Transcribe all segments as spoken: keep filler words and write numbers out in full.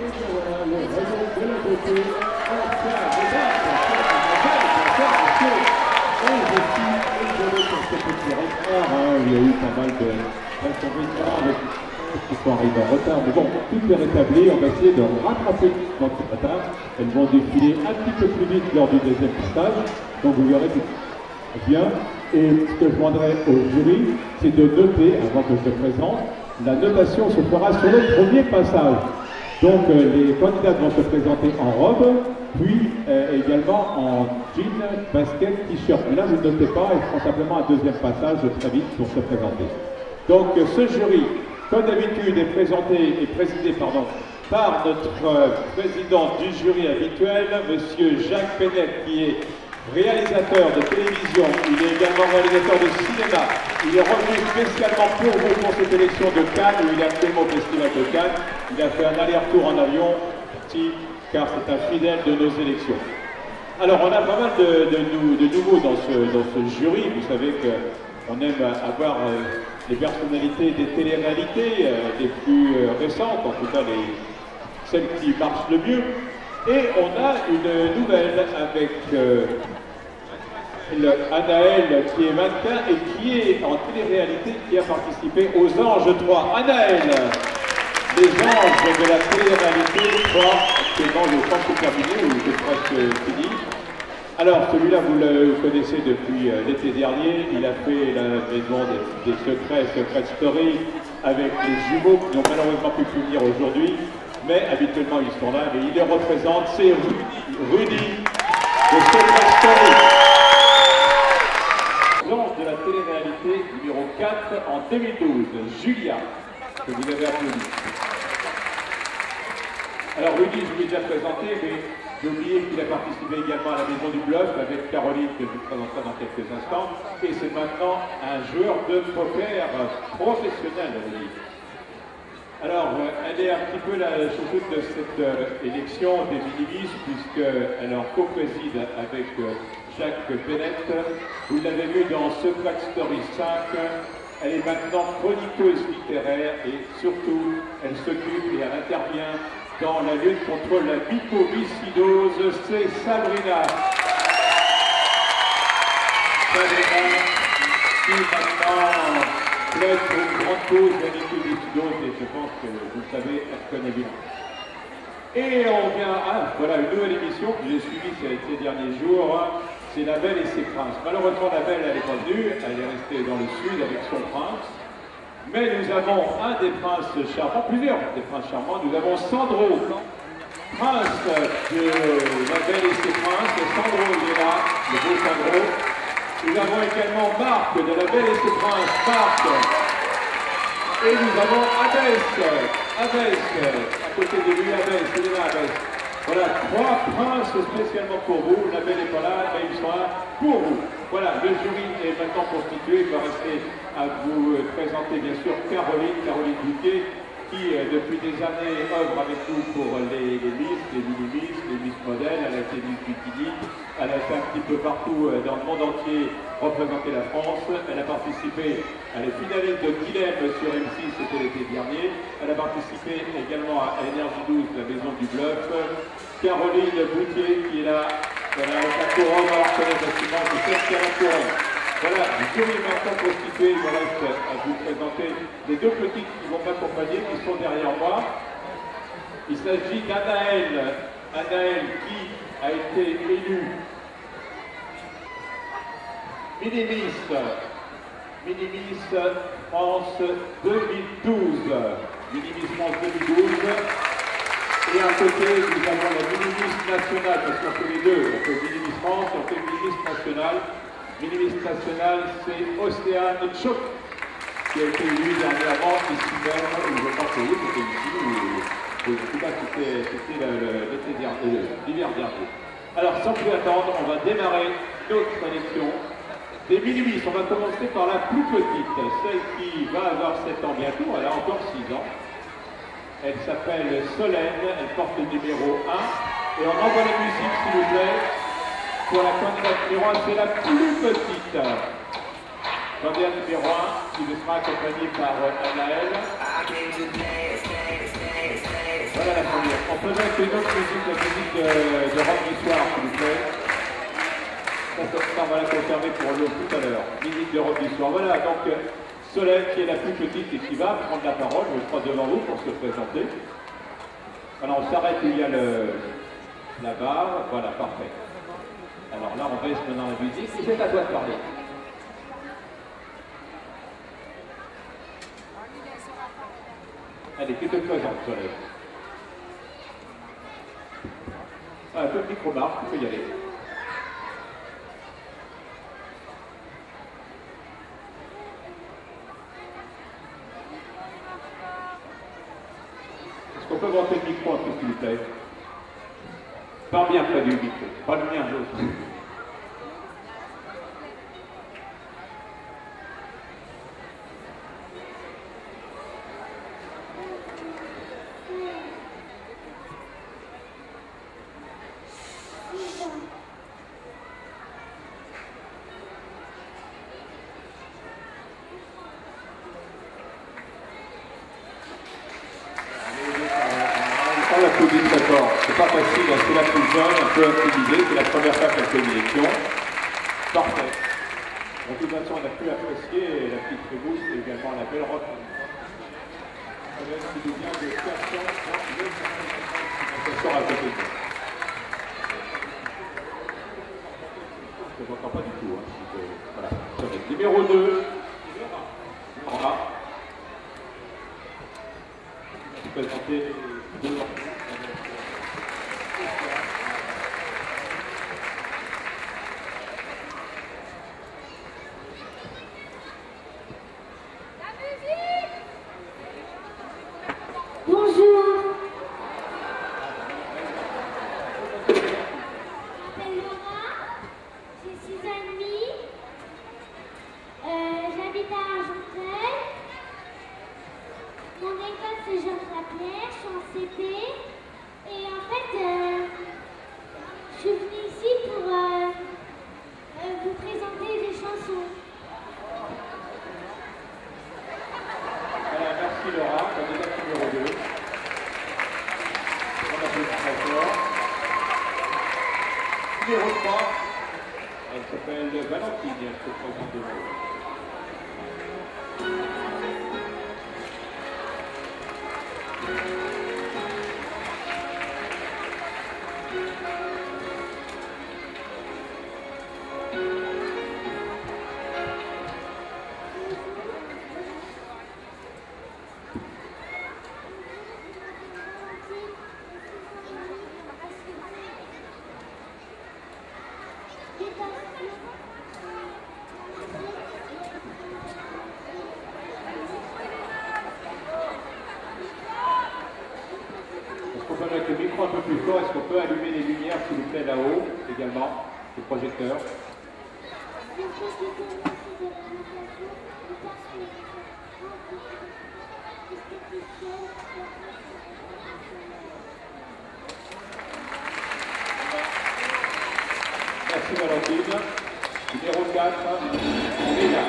voilà le rayon de la beauté. Il y a eu pas mal de avec qui sont arrivés en retard, mais bon, tout est rétabli. On va essayer de rattraper dans ce matin. Elles vont défiler un petit peu plus vite lors du deuxième passage, donc vous verrez bien. Et ce que je demanderai au jury, c'est de noter, avant que je le présente, la notation se fera sur le premier passage. Donc euh, les candidats vont se présenter en robe, puis euh, également en jean, basket, t-shirt. Mais là, vous ne notez pas, ils feront simplement un deuxième passage très vite pour se présenter. Donc euh, ce jury, comme d'habitude, est présenté et présidé pardon, par notre euh, président du jury habituel, Monsieur Jacques Pénette, qui est réalisateur de télévision, il est également réalisateur de cinéma. Il est revenu spécialement pour vous pour cette élection de Cannes, où il est actuellement au Festival de Cannes. Il a fait un aller-retour en avion, petit, car c'est un fidèle de nos élections. Alors, on a pas mal de, de, de, de nouveaux dans ce, dans ce jury. Vous savez qu'on aime avoir euh, les personnalités des téléréalités euh, les plus euh, récentes, en tout cas les, celles qui marchent le mieux. Et on a une nouvelle avec euh, le Anaël qui est mannequin et qui est en télé-réalité, qui a participé aux Anges trois. Anaël, les Anges de la télé-réalité trois, actuellement je pense que c'est terminé ou c'est presque fini. Alors celui-là vous le connaissez depuis euh, l'été dernier, il a fait la maison des, des secrets, Secret Story, avec les jumeaux qui n'ont malheureusement pu venir aujourd'hui. Mais habituellement ils sont là, mais il les représente, c'est Rudy, Rudy de Secret Story. L'ange de la télé-réalité numéro quatre en deux mille douze, Julia, que vous avez applaudi. Alors Rudy, je vous l'ai déjà présenté, mais j'ai oublié qu'il a participé également à la Maison du Bluff avec Caroline, que je vous présenterai dans quelques instants. Et c'est maintenant un joueur de poker professionnel, Rudy. Alors, elle est un petit peu la chouchoute de cette euh, élection des Minimis, puisqu'elle en co-préside avec euh, Jacques Pénette. Vous l'avez vu dans Secret Story cinq, elle est maintenant chroniqueuse littéraire et surtout, elle s'occupe et elle intervient dans la lutte contre la mucoviscidose. C'est Sabrina. Sabrina, qui maintenant plaide pour une grande cause, la mucoviscidose, et je pense que vous le savez, elle connaît bien. Et on vient, ah, voilà une nouvelle émission que j'ai suivie ces, ces derniers jours, hein, c'est La Belle et ses Princes. Malheureusement, La Belle, elle n'est pas venue, elle est restée dans le sud avec son prince. Mais nous avons un des princes charmants, plusieurs des princes charmants, nous avons Sandro, prince de La Belle et ses Princes. Sandro, il est là, le beau Sandro. Nous avons également Marc de La Belle et ses Princes, Marc. Et nous avons Abbès, Abbès, à côté de lui, Abbès, il est là, Abbès. Voilà, trois princes spécialement pour vous. La Belle n'est pas là, mais ils sont là pour vous. Voilà, le jury est maintenant constitué. Il va rester à vous présenter bien sûr Caroline, Caroline Bouquet, qui euh, depuis des années œuvre avec nous pour les, les Miss, les mini-Miss, les Miss modèles. Elle a été Miss Bikini, elle a été un petit peu partout euh, dans le monde entier représenter la France. Elle a participé à la finaliste de Guilhem sur M six, c'était l'été dernier. Elle a participé également à Énergie douze, la maison du bluff. Caroline Boutier qui est là, voilà, avec la couronne, on la reconnaît facilement, c'est celle qui a la couronne. Voilà, le jury est maintenant constitué, il me reste à vous présenter les deux petites qui vont m'accompagner, qui sont derrière moi. Il s'agit d'Anaël, Anaël qui a été élue Mini-Miss, Mini-Miss France deux mille douze, Mini-Miss France deux mille douze. Et à côté, nous avons la Mini-Miss nationale, parce qu'on fait les deux, on fait Mini-Miss France, on fait Mini-Miss nationale. Mini-Miss nationale, c'est Océane Tchouk, qui a été élue dernièrement ici même, où je pense que oui, c'était ici, ou en tout cas c'était l'été dernier, l'hiver dernier. Alors sans plus attendre, on va démarrer notre élection des Mini-Miss. On va commencer par la plus petite, celle qui va avoir sept ans bientôt, elle a encore six ans. Elle s'appelle Solène, elle porte le numéro un. Et on envoie la musique, s'il vous plaît. Pour la candidate numéro un, c'est la plus petite. Candidate numéro un, qui sera accompagnée par Anaël. Voilà la première. On peut mettre une autre musique, la musique de, de rock du soir, s'il vous plaît. Ça, ça, on va la conserver pour le tout à l'heure. Musique de rock du soir. Voilà, donc Solène, qui est la plus petite et qui va prendre la parole, je crois devant vous pour se présenter. Alors on s'arrête où il y a le, la barre. Voilà, parfait. Alors là, on baisse maintenant la musique et c'est à toi de parler. Allez, qui te présente, Solène? Ah, un peu de micro-marque, tu peux y aller. Est-ce qu'on peut monter le micro un peu, s'il vous plaît? Parle bien près du micro, pas le mien, l'autre. C'est pas facile, c'est la plus jeune, un peu intimidée, c'est la première fois qu'elle fait une élection. Parfait. De toute façon, on a pu apprécier la petite Trémousse et également la belle robe. Solène qui nous vient de quatre cent trente-neuf à côté de nous. Je ne m'entends pas du tout. Hein, donc, euh, voilà. Solène. Numéro deux. Voilà. Je vais présenter deux. Numéro trois, elle s'appelle Valentine, elle se présente devant vous. Avec le micro un peu plus fort, est-ce qu'on peut allumer les lumières, s'il vous plaît, là-haut, également, les projecteurs? Merci Valentine. Numéro quatre, Léna.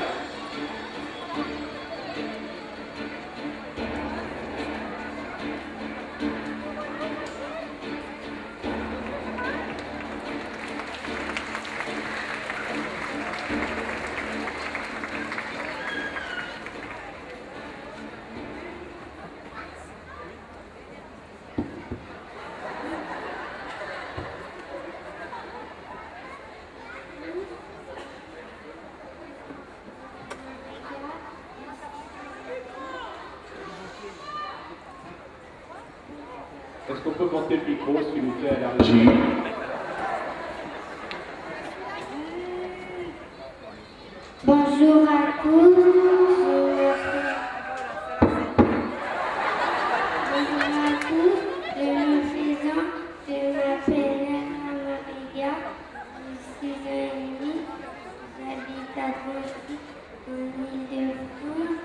Est-ce qu'on peut monter le micro, s'il vous plaît, à la régie? Bonjour à tous. Bonjour à tous. Je me présente. Je m'appelle Anna Maria. J'ai six ans et demi. J'habite à Drancy, en Île-de-France.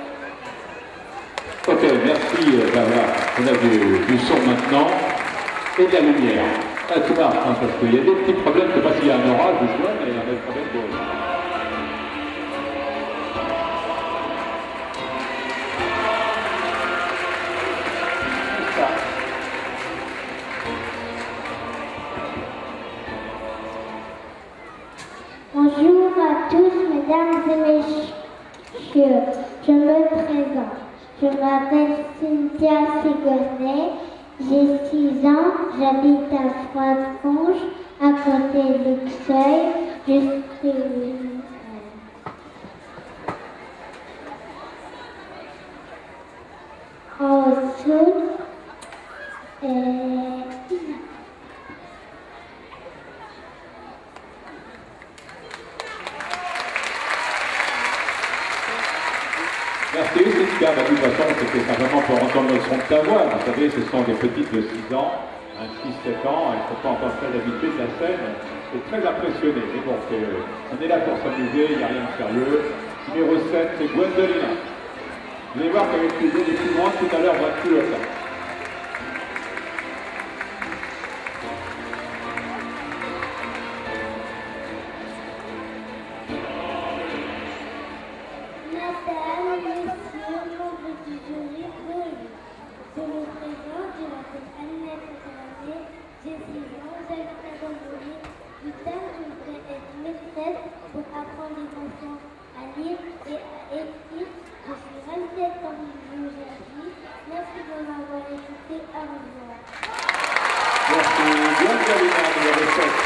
Ok, merci, ben voilà, on a du, du son maintenant. et de la lumière. Ah, c'est pas, hein, parce qu'il y a des petits problèmes, je ne sais pas s'il y a un orage ou quoi, mais il y a des problèmes de... Bonjour à tous, mesdames et messieurs. Je me présente. Je m'appelle Cynthia Ségonnet, j'ai six ans, j'habite à Froide-Conche, à côté de Luxeuil. Je suis en sud. Et... Merci Cynthia, bah, de toute façon c'était simplement pour entendre le son de ta voix. Vous savez, ce sont des petites de six ans, six sept ans, elles ne sont pas encore très habituées de la scène. C'est très impressionné, mais bon, euh, on est là pour s'amuser, il n'y a rien de sérieux. Numéro sept, c'est Gwendolina. Vous allez voir qu'avec les deux les plus grandes, tout à l'heure, on va tout le faire. Pour apprendre les enfants à lire et à écrire. Je suis restée comme je vous ai dit. Merci de m'avoir écouté. Au revoir. Merci. Gwendolina, numéro sept.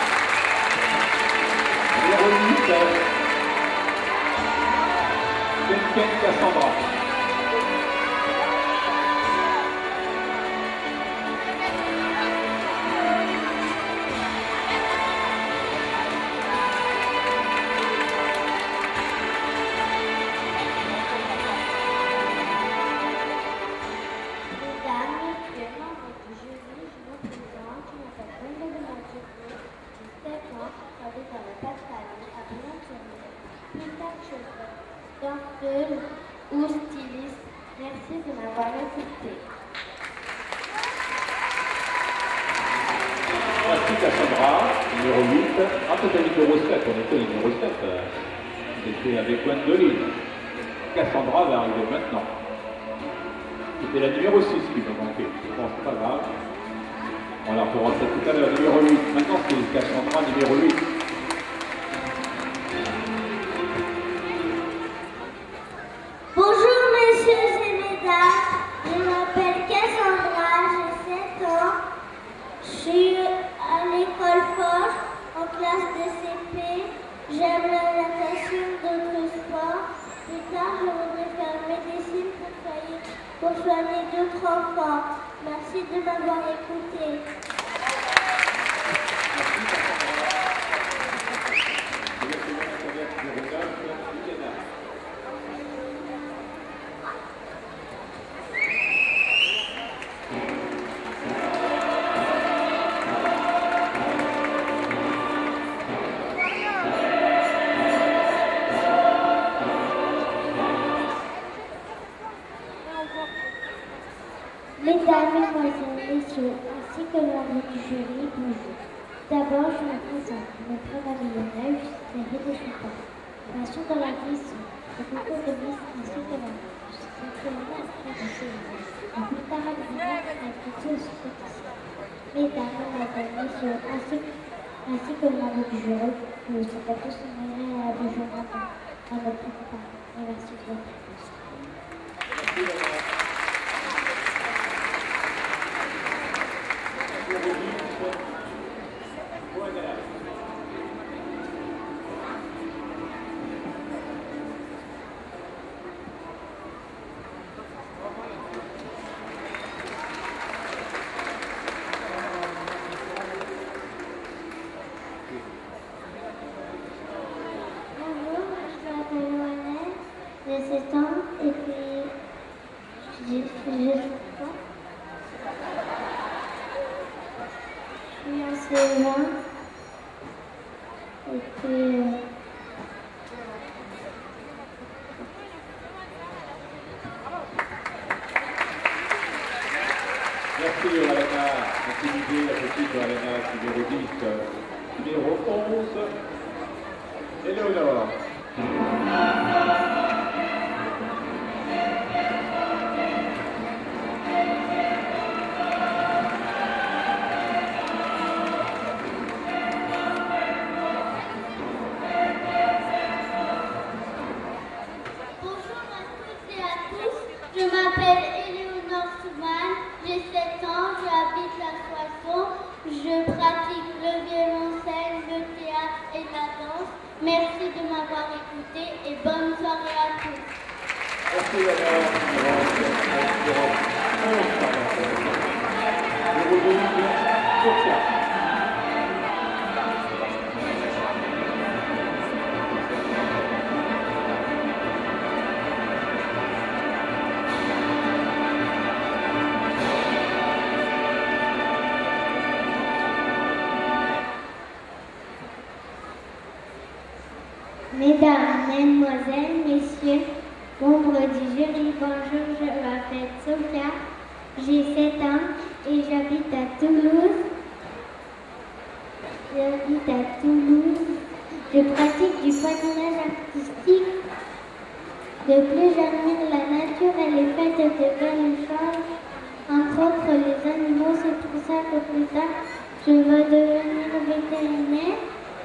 Numéro huit, Ken Cassandra. Danseuse ou styliste, merci de m'avoir écouté. Merci Cassandra, numéro huit. Ah, c'était numéro sept, on était numéro sept. C'était avec Gwendoline. Cassandra va arriver maintenant. C'était la numéro six qui me manquait. Je pense pas grave. On la refera ça tout à l'heure, numéro huit. Maintenant c'est Cassandra, numéro huit. Bonjour messieurs et mesdames, je m'appelle Cassandra, j'ai sept ans, je suis à l'école Forge, en classe de C P, j'aime la natation, d'autres sports. Plus tard, je voudrais faire médecine pour soigner, pour soigner d'autres enfants. Merci de m'avoir écouté. Mesdames, Mesdemoiselles, Messieurs, ainsi que l'ordre du jury, bonjour. D'abord, je me présente. Je me prénomme Lionel, je suis série de Chopin. Passion dans la cuisine, le concours de Miss ainsi que la je suis actuellement inscrite à Séville. La plupart des élèves sont invités au supplétif. Mesdames, Mesdemoiselles, Messieurs, ainsi, ainsi que l'ordre du jury, je vous souhaite à tous une agréable journée à notre préparation. Et merci de votre attention. J'ai sept ans et puis j'ai fait trois. Je suis en C E un et puis euh, merci Yolanda, merci. baptiser la petite Johanna numéro dix, numéro onze, Éléonore. Je m'appelle Éléonore Souman, j'ai sept ans, j'habite la Soissons, je pratique le violoncelle, le théâtre et la danse. Merci de m'avoir écouté et bonne soirée à tous. Merci d'avoir Mesdames, Mesdemoiselles, Messieurs, membres du jury, bonjour, je m'appelle Sophia, j'ai sept ans et j'habite à Toulouse. J'habite à Toulouse. Je pratique du patinage artistique. De plus, j'admire la nature et les faite de belles choses, entre autres les animaux. C'est pour ça que plus tard, je veux devenir vétérinaire.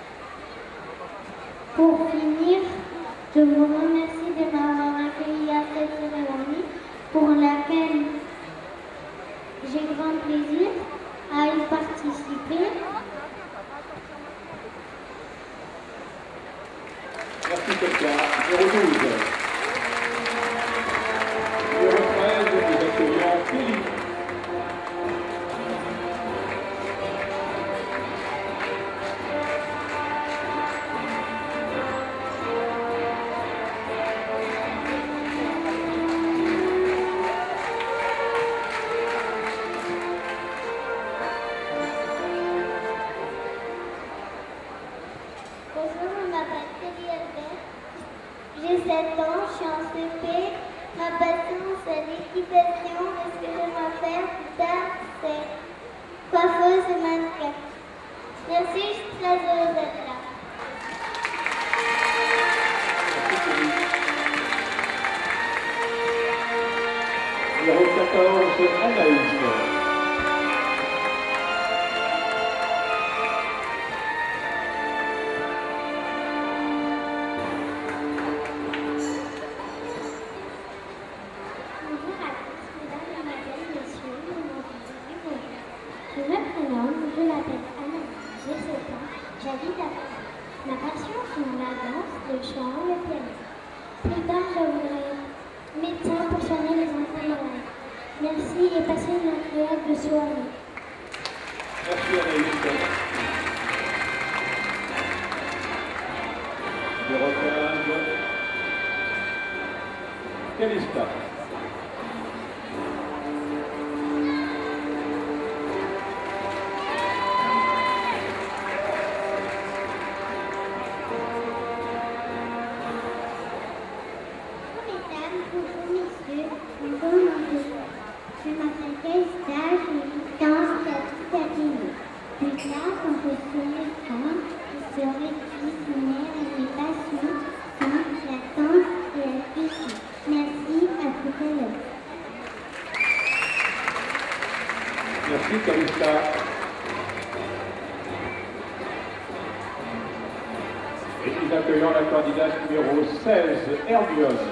Pour finir, je vous remercie de m'avoir accueilli à cette cérémonie pour laquelle j'ai grand plaisir à y participer. Merci Sophia. numéro douze. numéro treize, nous accueillons Kelly. J'ai sept ans, je suis en C P. Ma passion, c'est l'équitation. Et ce que j'aimerais faire plus tard, c'est coiffeuse et mannequin. Merci, je suis très heureuse d'être là. numéro quatorze, Anaïs. Je me prénomme, je m'appelle Anna, j'ai sept ans, j'habite à Paris. Ma passion sont la danse, le chant, le piano. Plus tard, je voudrais être médecin pour soigner les enfants malades. Merci et passez une agréable soirée. Merci Anaïs. numéro quinze, Calista. Je m'appelle Calista, j'ai huit ans, j'habite à Toulouse. Plus tard, quand je serai grande, je serai cuisinière et mes passions sont la danse et la cuisine. Merci, à tout à l'heure. Merci Calista. Et nous accueillons la candidate numéro seize, Hermione.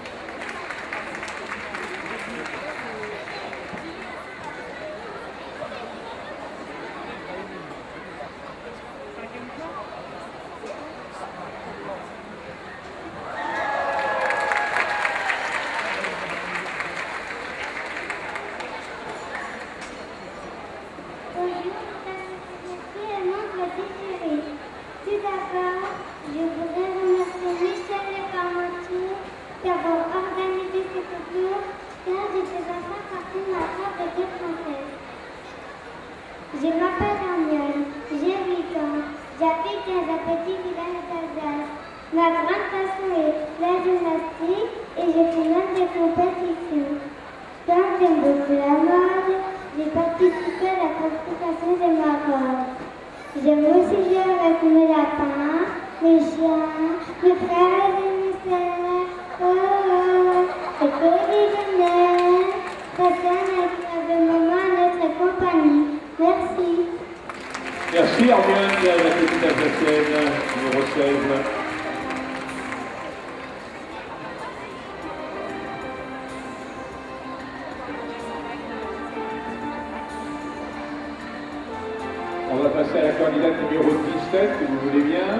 Tout d'abord, je voudrais remercier Michel Leparmentier d'avoir organisé ce concours car je faisais pas partie de ma fabrique française. Je m'appelle Hermione, j'ai huit ans, j'habite dans un petit village d'Alsace. Ma grande passion est la gymnastique et je fais même des compétitions. Comme j'aime beaucoup la mode, j'ai participé à la compétition J'aime aussi jouer avec mes lapins, mes chiens, mes frères et mes sœurs. Oh, oh, c'est extraordinaire. Passer un de moment à notre compagnie. Merci. Merci Armiane, la petite Alsacienne, numéro seize. On va passer à la candidate numéro dix-sept, si vous voulez bien.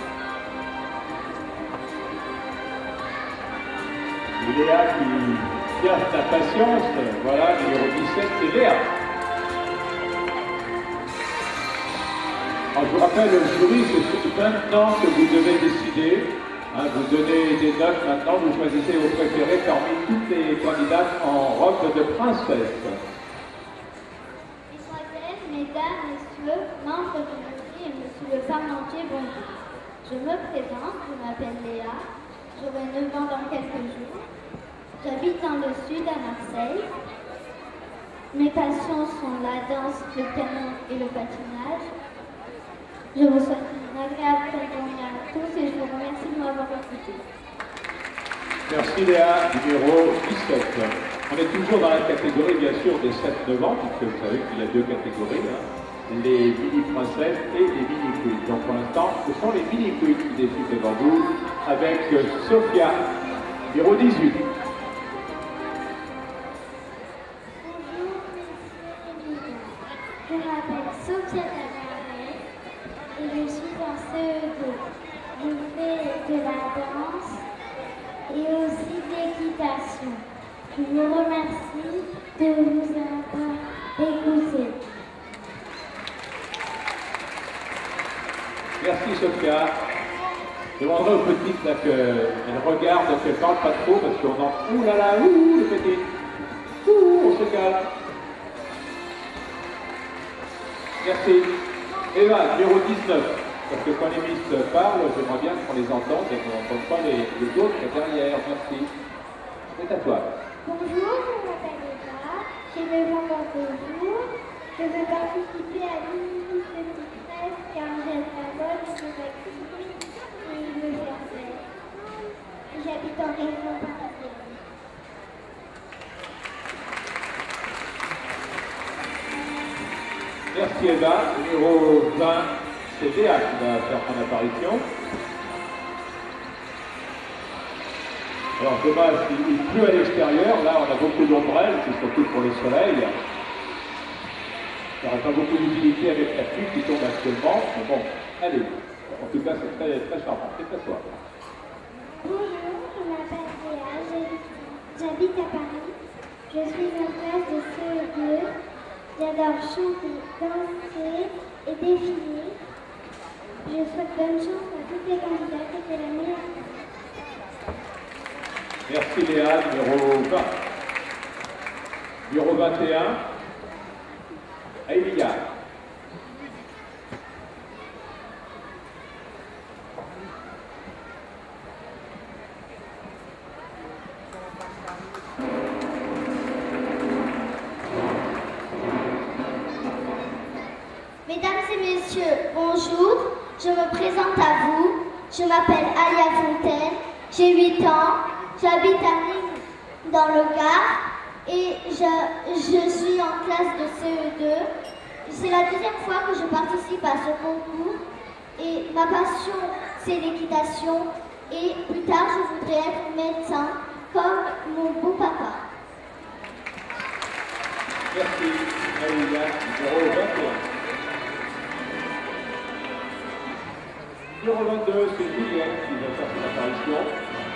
Léa qui garde sa patience. Voilà, numéro dix-sept, c'est Léa. Alors, je vous rappelle, le jury, c'est maintenant que vous devez décider. Hein, vous donnez des notes maintenant, vous choisissez vos préférés parmi toutes les candidates en robe de princesse. Mesdemoiselles, mesdames, messieurs, membres du jury et monsieur le parmentier, bonjour. Je me présente, je m'appelle Léa, j'aurai neuf ans dans quelques jours. J'habite dans le sud à Marseille. Mes passions sont la danse, le piano et le patinage. Je vous souhaite une agréable journée à tous et je vous remercie de m'avoir écouté. Merci Léa, numéro dix-sept. On est toujours dans la catégorie bien sûr des sept neuf ans, puisque vous savez qu'il y a deux catégories, hein, les mini-princesses et les mini-queens. Donc pour l'instant, ce sont les mini-queens qui défilent devant vous, avec Sophia, numéro dix-huit. Je m'appelle Sophia Tavares et je suis en C E deux. Je fais de la danse et aussi de l'équitation. Je vous remercie de vous avoir écouté. Merci Sophia. Je demanderai aux petites là qu'elles regardent, qu'elles ne parlent pas trop parce qu'on entend ouh là là, ouh les petites, ouh, on se calme. Merci. Eva, numéro dix-neuf. Parce que quand les miss parlent, j'aimerais bien qu'on les entende et qu'on n'entende pas les, les autres derrière. Merci. C'est à toi. Bonjour, je m'appelle Eva, j'ai neuf ans dans deux jours. Je veux participer à l'Union de Mistress car j'aime la mode et je veux cuisiner et me faire plaisir. J'habite en région parisienne. Merci Eva. Numéro vingt, c'est Léa qui va faire son apparition. Alors dommage, il pleut à l'extérieur. Là, on a beaucoup d'ombrelles, c'est surtout pour le soleil. Il n'y aura pas beaucoup d'utilité avec la pluie qui tombe actuellement. Mais bon, allez. En tout cas, c'est très, très charmant. C'est à toi. Bonjour, je m'appelle Léa, j'habite à Paris. Je suis en classe de C E deux. J'adore chanter, danser et défiler. Je souhaite bonne chance à toutes les candidates et que la meilleure. Merci Léa, numéro vingt. Numéro vingt et un, Elia. Mesdames et messieurs, bonjour. Je me présente à vous. Je m'appelle Alia Fontaine. J'ai huit ans. J'habite à Nîmes, dans le Gard. Et je, je suis en classe de C E deux. C'est la deuxième fois que je participe à ce concours. Et ma passion, c'est l'équitation. Et plus tard, je voudrais être médecin, comme mon beau papa. Merci, Aïlia, numéro vingt et un. Numéro vingt-deux, c'est Juliette qui va faire son apparition.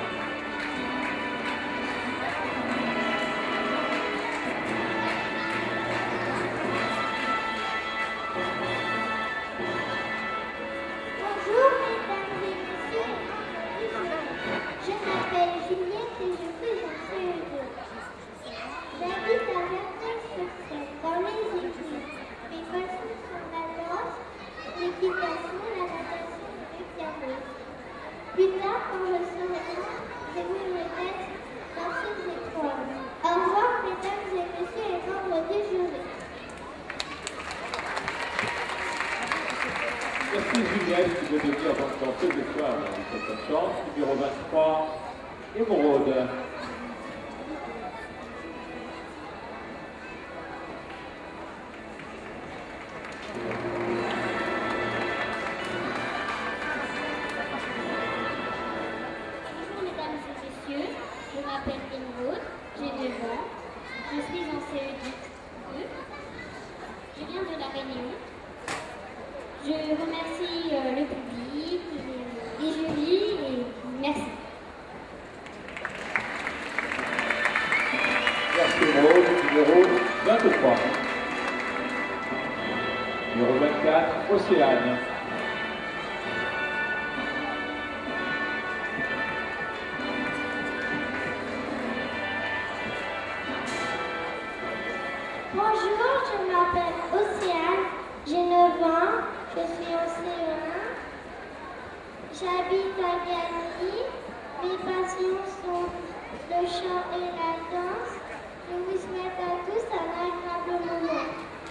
Bonjour mesdames et messieurs, je m'appelle Juliette et je fais un C E deux. J'habite à Verneuil-sur-Seine, dans les Yvelines. Mes passions sont la danse, l'équitation, la natation et le piano. Plus tard, quand je serai Merci Juliette qui veut devenir donc dans ce soir. Bonne chance. Numéro vingt-trois, Émeraude. Bonjour mesdames et messieurs, je m'appelle Émeraude, j'ai neuf ans, je suis en C E deux, je viens de La Réunion. Je remercie euh, le public, les, les jurys et merci. Merci Émeraude. Numéro vingt-trois. Numéro vingt-quatre, Océane. Bonjour, je m'appelle Océane, j'ai neuf ans, je suis en C E un, j'habite à Gagny, mes passions sont le chant et la danse. Je vous souhaite à tous un agréable moment.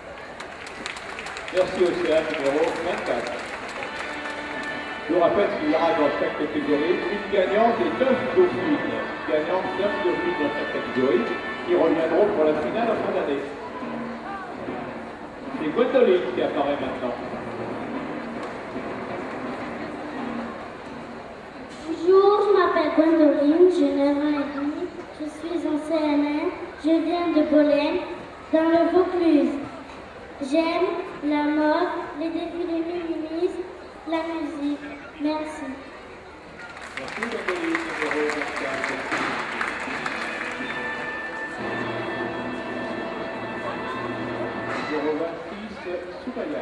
Merci Océane, numéro vingt-quatre. Je vous rappelle qu'il y aura dans chaque catégorie une gagnante et neuf dauphines. Gagnante, neuf dauphines dans chaque catégorie qui reviendront pour la finale en fin d'année. C'est Gwendoline qui apparaît maintenant. Bonjour, je m'appelle Gwendoline, j'ai neuf ans et demi, je suis en C N N, je viens de Bolène, dans le Vaucluse. J'aime la mode, les défilés féministes, la musique. Merci. Merci Gwendoline, numéro vingt-quatre. Numéro vingt-six, Soubaya.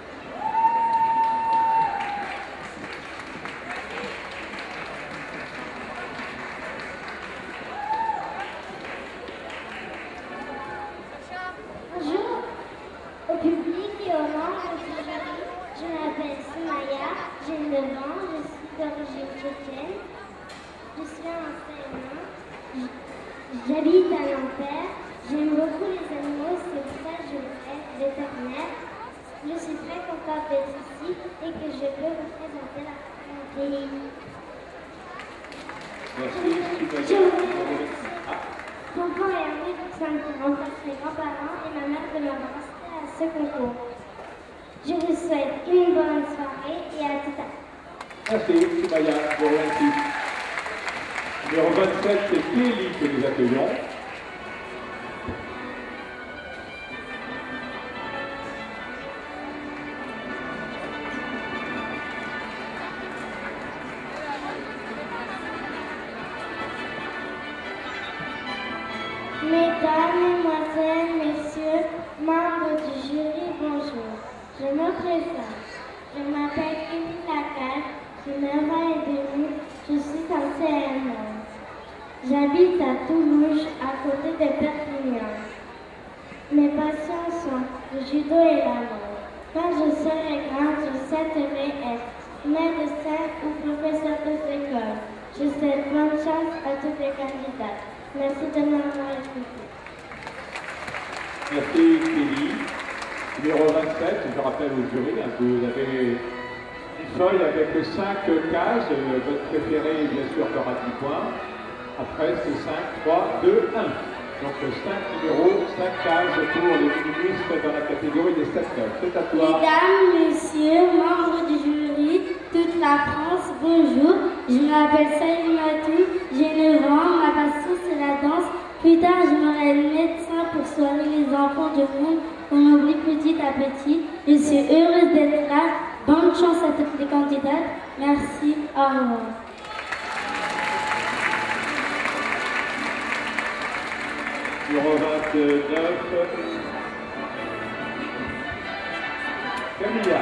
Bonjour au public et aux membres du jury. Je m'appelle Soumaya, j'ai neuf ans, je suis d'origine tchétchène. Je suis en C M un. J'habite à Nanterre. J'aime beaucoup les animaux, c'est pour ça que je veux être vétérinaire. Je suis très contente d'être ici et que je peux représenter la mon pays. Merci Je Soubaya. voudrais remercier Tonton et Henri qui remplacent mes grands-parents et ma mère de m'avoir assisté à ce concours. Je vous souhaite une bonne soirée et à tout à l'heure. Merci Soubaya, numéro vingt-six. Numéro vingt-sept, c'est Kelly que nous accueillons. Mesdames, Mesdemoiselles, Messieurs, membres du jury, bonjour. Je me présente. Je m'appelle Émilie Lacalle, j'ai neuf ans et demi, je suis en C M un. J'habite à Toulouse, à côté de Perpignan. Mes passions sont le judo et la mode. Quand je serai grande, je souhaiterai être médecin ou professeur d'école. Je souhaite bonne chance à tous les candidats. Merci de m'avoir écouté. Merci Kelly. Numéro vingt-sept, je rappelle au jury, hein, que vous avez une feuille avec cinq cases. Votre préféré, bien sûr, fera dix points. Après, c'est cinq, trois, deux, un. Donc cinq numéros, cinq cases pour les ministres dans la catégorie des sept neuf. C'est à toi. Mesdames, Messieurs, membres du jury, toute la France, bonjour. Je m'appelle Saïd Matou, j'ai neuf ans, ma passion c'est la danse. Plus tard, je m'aurai médecin pour soigner les enfants du monde. On m'oublie petit à petit. Je suis heureuse d'être là. Bonne chance à toutes les candidates. Merci, au revoir. Numéro vingt-neuf, Camilla.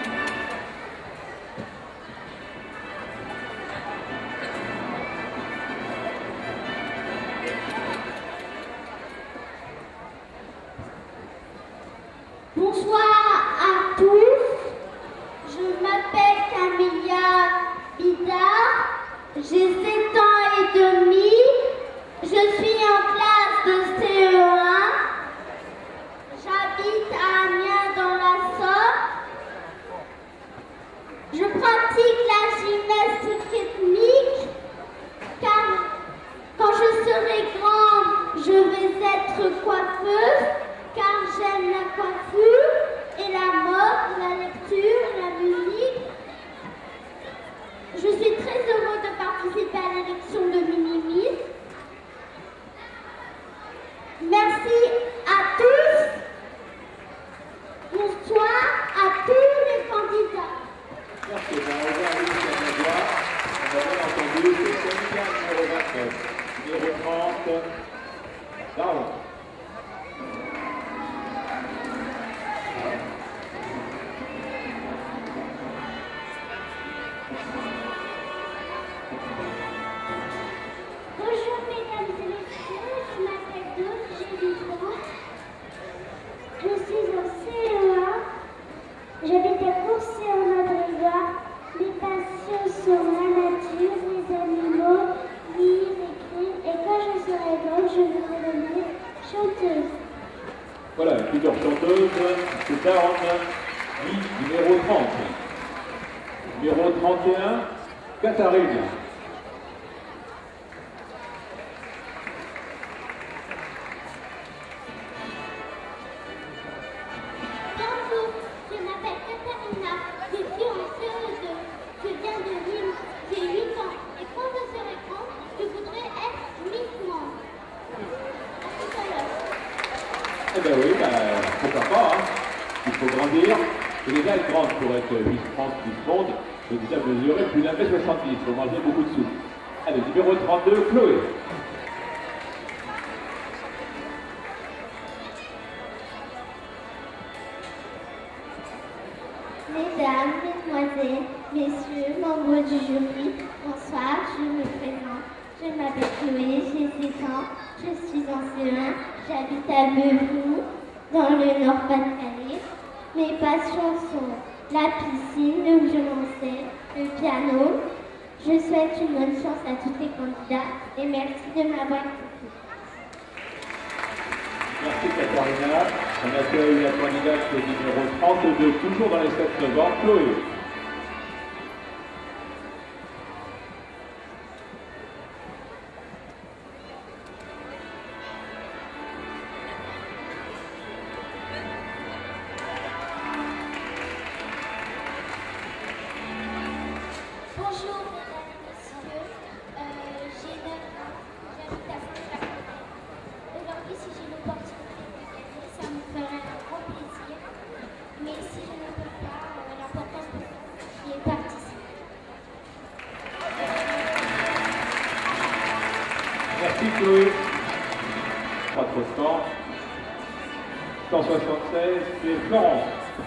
Bonsoir à tous. Je m'appelle Camilla Bidard. J'ai sept ans et demi. Je suis en classe de C E un. J'habite à Amiens dans la Somme. Bonsoir à tous les candidats. Merci, on va ouvrir la liste de la voix. On a bien entendu, c'est Sonia numéro vingt-neuf, numéro trente, Daron. Bonjour mesdames et messieurs, je m'appelle Dawn, j'ai huit ans. Je suis en C E un. J'habite à Courcey-en-Indre-et-Loire. Mes passions sont la nature, les animaux, lire, écrire. Et quand je serai grande, je voudrais devenir chanteuse. Voilà, une future chanteuse, c'est Daron, numéro trente. Numéro trente et un, Katharine. Bonjour, je m'appelle Katharina, je suis en C E deux. Je viens de Lille, j'ai huit ans. Et quand je serai grande, je voudrais être Miss Monde. À tout à l'heure. Eh bien oui, bah, pourquoi pas, hein. Il faut grandir. C'est déjà être grande pour être Miss France, Miss Monde. Il faut déjà mesurer plus d'un mètre soixante-dix, il faut manger beaucoup de sous. Allez, numéro trente-deux, Chloé. Mesdames, Mesdemoiselles, Messieurs, membres du jury, bonsoir, je me présente. Je m'appelle Chloé, j'ai sept ans, je suis en C E un, j'habite à Beuvroux, dans le Nord-Pas-de-Calais. Mes passions sont la piscine, le violoncelle, le piano. Je souhaite une bonne chance à tous les candidats et merci de m'avoir écouté. Merci Katharina. On accueille la candidate numéro trente-deux, toujours dans les sept novembre, Chloé. Bonjour mesdames et messieurs, euh, j'ai neuf ans, j'habite à Saint-Jacques. Aujourd'hui, si j'ai l'opportunité de gagner, ça me ferait un grand plaisir. Mais si je ne peux pas, euh, l'important pour moi, c'est d'y participer. Merci Chloé. Pas trop de temps. cent soixante-seize, c'est Florence.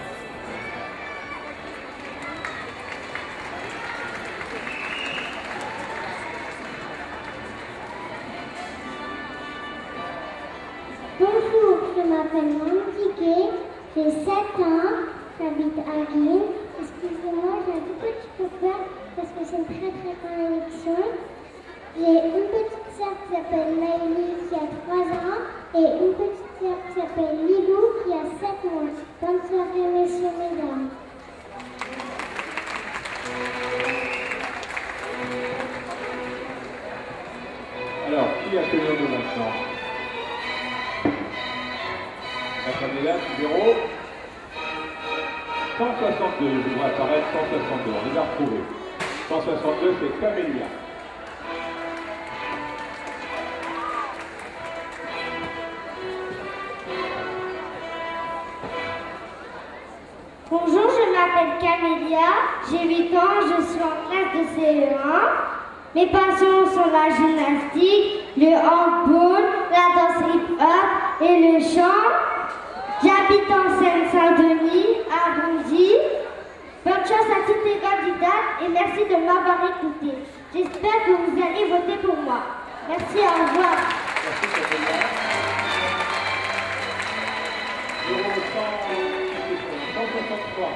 Bonjour, je m'appelle Mandiquet, j'ai sept ans, j'habite à Lille. Excusez-moi, j'ai un tout petit peu peur parce que c'est une très très grande élection. J'ai une petite sœur qui s'appelle Maëlie qui a trois ans et une petite sœur qui s'appelle Lilou qui a sept mois. Bonne soirée, messieurs, mesdames. Alors, qui accueillons nous maintenant? La candidate numéro cent soixante-deux, je vois apparaître cent soixante-deux, on les a retrouvés. cent soixante-deux, c'est Camélia. Bonjour, je m'appelle Camélia, j'ai huit ans, je suis en classe de C E un. Mes passions sont la gymnastique, le handball, la danse hip-hop et le chant. J'habite en Seine-Saint-Denis, à Bondy. Bonne chance à toutes les candidates et merci de m'avoir écouté. J'espère que vous allez voter pour moi. Merci, au revoir. Merci Camélia. Numéro cent soixante-trois.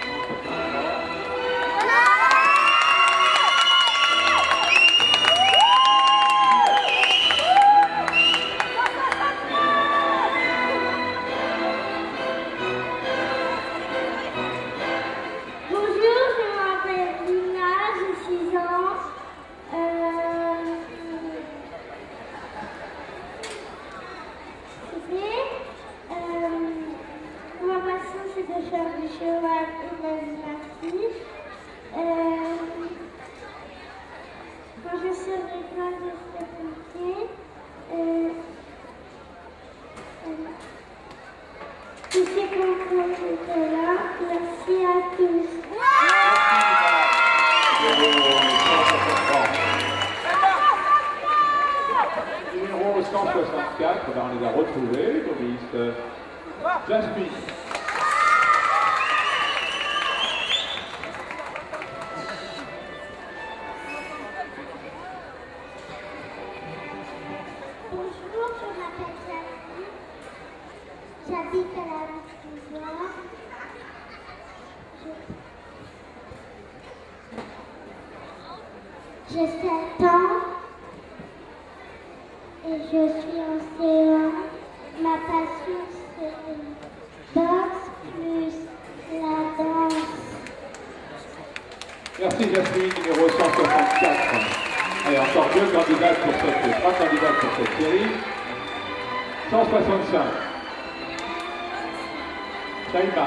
de faire du cheval et de la gymnastique. Euh, quand je serai grande, je serai pompier. Euh, euh, tout ce qu'on peut J'ai sept ans et je suis en C E un. Ma passion, c'est la boxe plus la danse. Merci Jasmine, numéro cent soixante-quatre. Allez, encore deux candidates pour cette, trois candidates pour cette série. cent soixante-cinq. Shaima.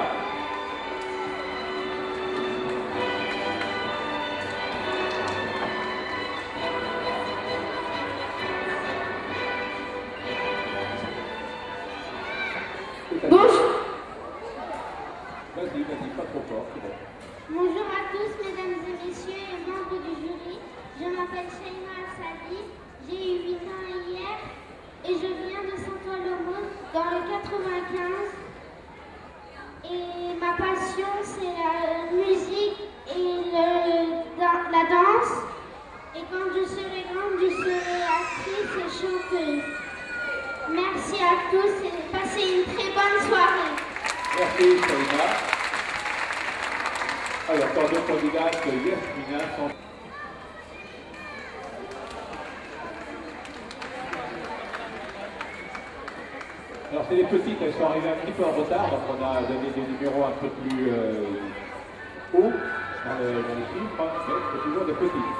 Bonjour. Vas-y, vas-y, pas trop fort, c'est bon. Bonjour à tous, mesdames et messieurs et membres du jury. Je m'appelle Shaima Assadi, j'ai eu huit ans hier et je viens de Saint-Ouen-le-Monde dans le quatre-vingt-quinze. Et ma passion, c'est la musique et le, dans- la danse. Et quand je serai grande, je serai actrice et chanteuse. Merci à tous et passez une très bonne soirée. Merci Shaima. Alors, encore deux candidates, Yasmina, sans... Alors c'est les petites, elles sont arrivées un petit peu en retard, donc on a donné des numéros un peu plus euh, hauts dans, le, dans les chiffres, mais c'est toujours des petites.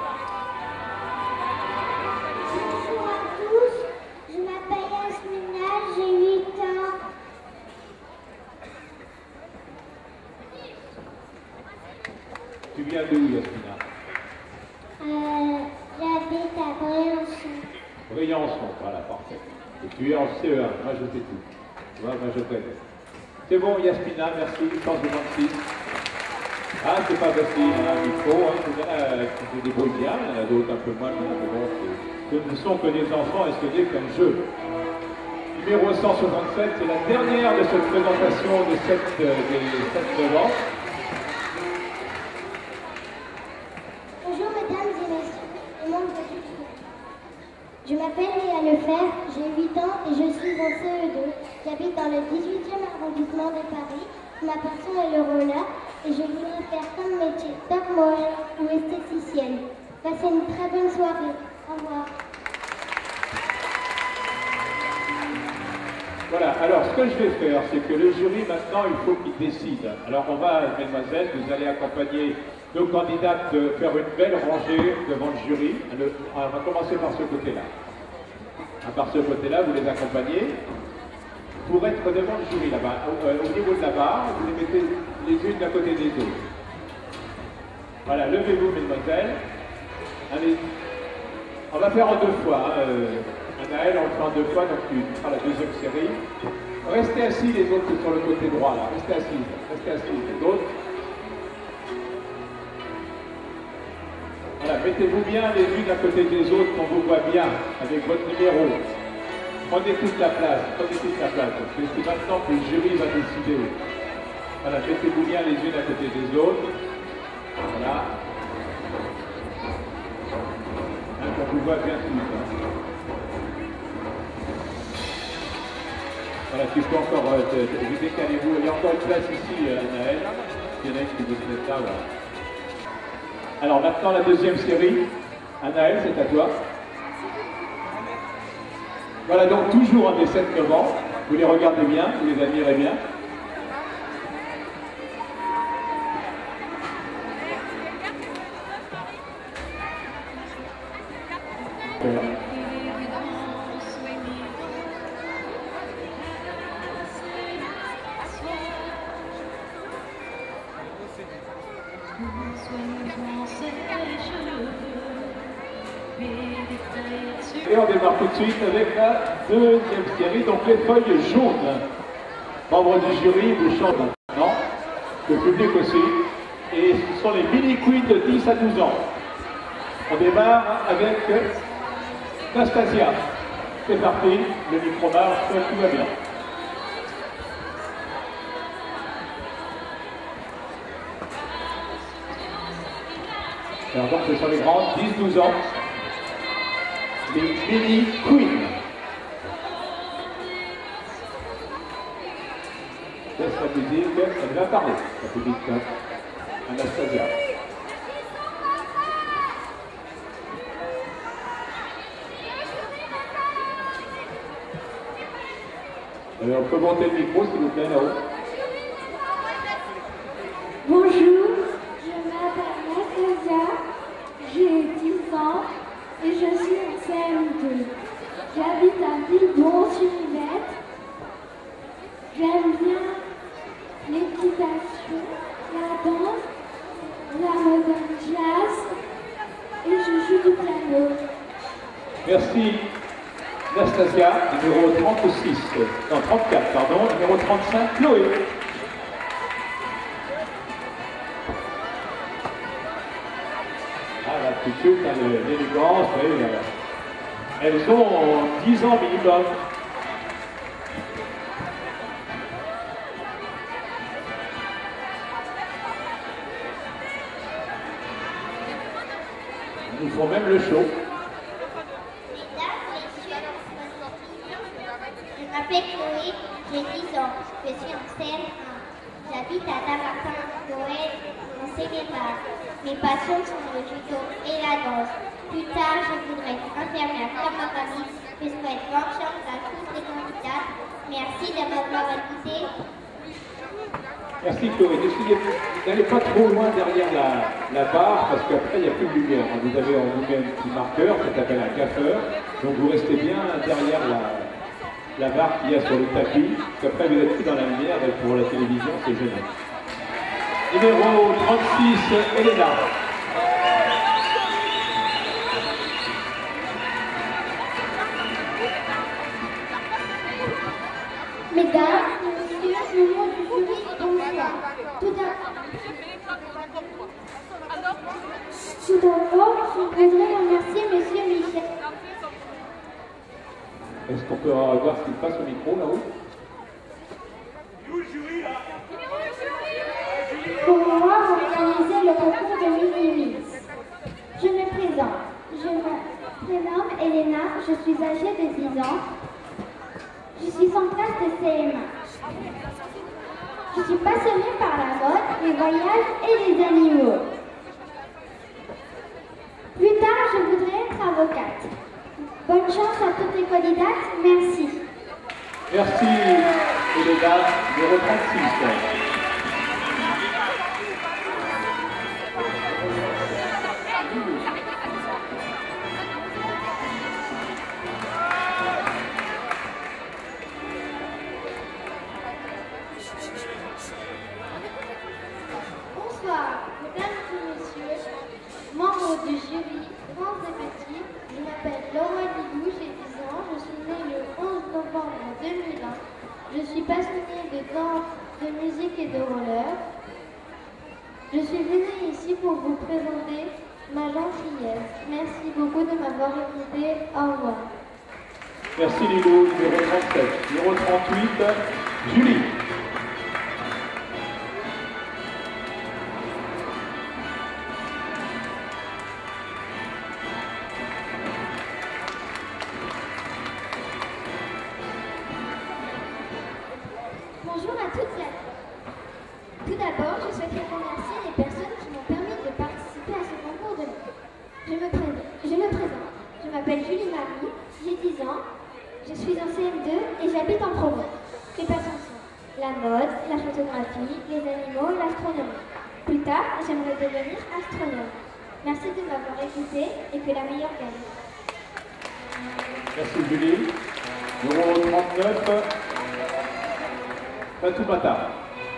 Bonjour à tous, je m'appelle Yasmina, j'ai huit ans. Tu viens d'où, Yasmina? Euh, J'habite à Briançon. Briançon, voilà, parfait. Et tu es en C E un, moi je sais tout. Tu vois, moi je connais. C'est bon, Yasmina, merci, cent soixante-six. Ah, c'est pas facile, hein, il faut, hein, il y en a qui se débrouillent bien, il y en a d'autres un peu moins, mais bon, ce ne sont que des enfants et ce n'est qu'un jeu. Numéro cent soixante-sept, c'est la dernière de cette présentation de sept, euh, des sept novembre. Bonjour mesdames et messieurs, et membres du jury. Je m'appelle Léa Lefer, j'ai huit ans et je suis en C E deux. J'habite dans le dix-huitième arrondissement de Paris. Ma passion est le roller et je voudrais faire comme métier top model ou esthéticienne. Passez une très bonne soirée. Au revoir. Voilà, alors ce que je vais faire, c'est que le jury maintenant, il faut qu'il décide. Alors on va, mesdemoiselles, vous allez accompagner nos candidates de faire une belle rangée devant le jury. Le- on va commencer par ce côté-là. Ah, par ce côté-là, vous les accompagnez pour être devant le jury là-bas. Au, euh, au niveau de la barre, vous les mettez les unes à côté des autres. Voilà, levez-vous, mesdemoiselles. Allez, on va faire en deux fois. Hein. Euh, Anaël, on le fait en deux fois, donc tu feras la deuxième série. Restez assis, les autres sur le côté droit, là. Restez assis, restez assis, les autres. Voilà, mettez-vous bien les unes à côté des autres, qu'on vous voit bien, avec votre numéro. Prenez toute la place, prenez toute la place, parce que c'est maintenant que le jury va décider. Voilà, mettez-vous bien les unes à côté des autres. Voilà. Hein, qu'on vous voit bien tous. Hein. Voilà, tu peux encore, euh, te, te, vous décalez-vous. Il y a encore une place ici, euh, Anaël. Il y en a une qui vous met là, voilà. Alors maintenant, la deuxième série. Anaël, c'est à toi. Voilà, donc toujours un des sept novembre. Vous les regardez bien, vous les admirez bien. Euh, Et on démarre tout de suite avec la deuxième série, donc les feuilles jaunes. Membres du jury, vous chantez maintenant, le public aussi. Et ce sont les mini queens de dix à douze ans. On démarre avec Nastasia. C'est parti, le micro marche, tout va bien. Alors donc ce sont les grandes, dix à douze ans. Les mini queens. Laisse la musique, elle va parler, la public, Anastasia. Alors, on peut monter le micro, s'il vous plaît, là-haut. Bonjour, je m'appelle Nastasia, j'ai dix ans et je suis en C M deux. J'habite à Villebon-sur-Yvette. J'aime bien l'équitation, la danse, la modern jazz et je joue du piano. Merci. Nastasia, numéro trente-six, non trente-quatre, pardon, numéro trente-cinq, Chloé. Ah, là, tout de suite, l'élégance, oui, là. Elles ont dix ans minimum. Elles nous font même le show. Je m'appelle Chloé, j'ai dix ans, je suis en C M un. J'habite à Dammartin, Noël, en Sénégal. Mes passions sont le judo et la danse. Plus tard, je voudrais être infirmière comme ma famille. Je souhaite bonne chance à toutes les candidates. Merci de m'avoir écouté. Merci Chloé. N'allez pas trop loin derrière la, la barre parce qu'après il n'y a plus de lumière. Vous avez en vous-même un petit marqueur, ça s'appelle un gaffeur. Donc vous restez bien derrière la, la barre qu'il y a sur le tapis. Parce qu'après vous n'êtes plus dans la lumière, donc pour la télévision c'est gênant. Numéro trente-six, Elena. Mesdames, messieurs, le nom du jury, bonsoir. Tout d'abord, tout d'abord, je voudrais remercier Monsieur Michel. Est-ce qu'on peut voir ce qui se passe au micro là-haut? Pour moi, organiser le concours de Mini-Miss. Je me présente. Je me prénomme Elena, je suis âgée de dix ans. Je suis en classe de C M un. Je suis passionnée par la mode, les voyages et les animaux. Plus tard, je voudrais être avocate. Bonne chance à toutes les candidates. Merci. Merci, Elena, numéro trente-six. Bonsoir, mesdames et messieurs, membres du jury, grands et petits, je m'appelle Laura Guidou, j'ai dix ans, je suis née le onze novembre deux mille un. Je suis passionnée de danse, de musique et de roller. Je suis venue ici pour vous présenter ma gentillesse. Merci beaucoup de m'avoir écouté. Au revoir. Merci Lilo, numéro trente-sept. Numéro trente-huit, Julie. Bonjour à toutes et à tous. Tout d'abord, je souhaiterais remercier les personnes qui m'ont permis de participer à ce concours de mots. Je me présente. Je me présente. Je m'appelle Julie Marie, j'ai dix ans, je suis en C M deux et j'habite en Provence. Mes passions sont la mode, la photographie, les animaux et l'astronomie. Plus tard, j'aimerais devenir astronome. Merci de m'avoir écouté et que la meilleure gagne. Merci Julie. Numéro trente-neuf, Fatoumata.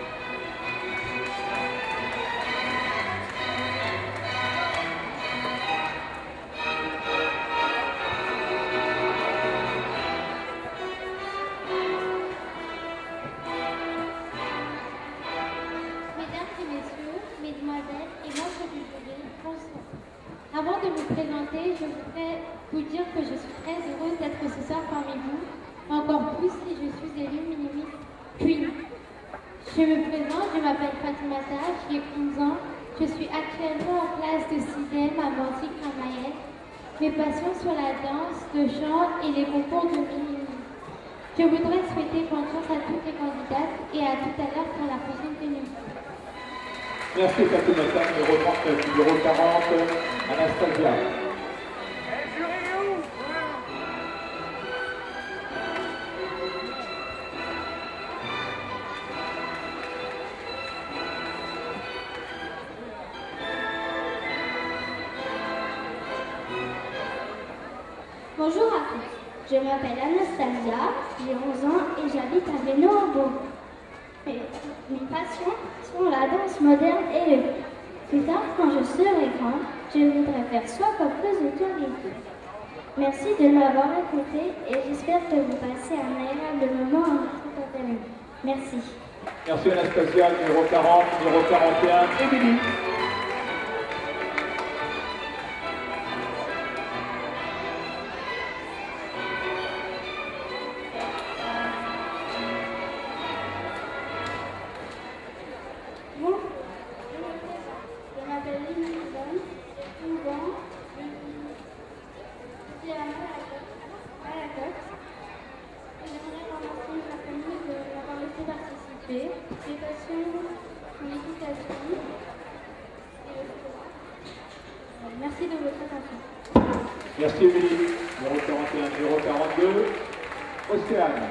Mesdames et messieurs, mesdemoiselles et membres du jury, bonsoir. Avant de me présenter, je voudrais vous dire que je suis très heureuse d'être ce soir parmi vous, encore plus si je suis élue Mini-Miss Queen. Je me présente, je m'appelle Fatoumata, j'ai onze ans, je suis actuellement en classe de sixième à Mancy-Cramayel. Mes passions sont la danse, le chant et les concours de Mini-Miss. Je voudrais souhaiter bonne chance à toutes les candidates et à tout à l'heure pour la prochaine tenue. Merci Fatoumata, numéro trente-neuf. Numéro quarante, Anastasia. Bonjour à tous, je m'appelle Anastasia, j'ai onze ans et j'habite à Bénobo. Mes, mes passions sont la danse moderne et le chant. Plus tard, quand je serai grande, je voudrais faire soit coiffeuse ou toiletteuse. Merci de m'avoir écouté et j'espère que vous passez un agréable moment en notre compagnie. Merci. Merci Anastasia, numéro quarante, numéro quarante et un, Émilie. Merci de votre attention. Merci Émilie. Numéro quarante et un, numéro quarante-deux, Océane.